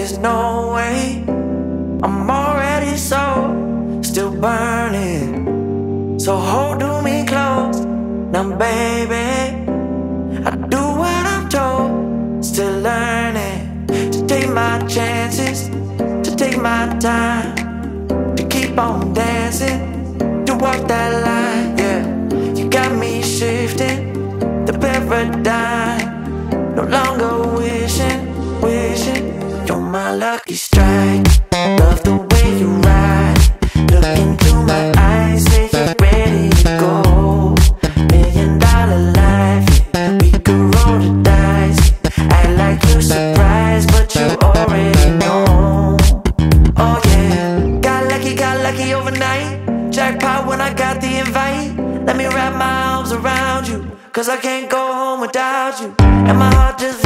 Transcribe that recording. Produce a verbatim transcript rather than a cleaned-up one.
there's no way. I'm already so, still burning. So hold me close, now baby. I do what I'm told, still learning. To take my chances, to take my time, to keep on dancing, to walk that line, yeah. You got me shifting the paradigm. No longer wishing, wishing. You're my lucky strike. Love the way you ride. Look into my eyes, say you're ready to go. Million dollar life, yeah. We could roll the dice. Act like you're surprised, but you already know. Oh yeah, got lucky, got lucky overnight. Jackpot when I got the invite. Let me wrap my arms around you, cause I can't go home without you. And my heart just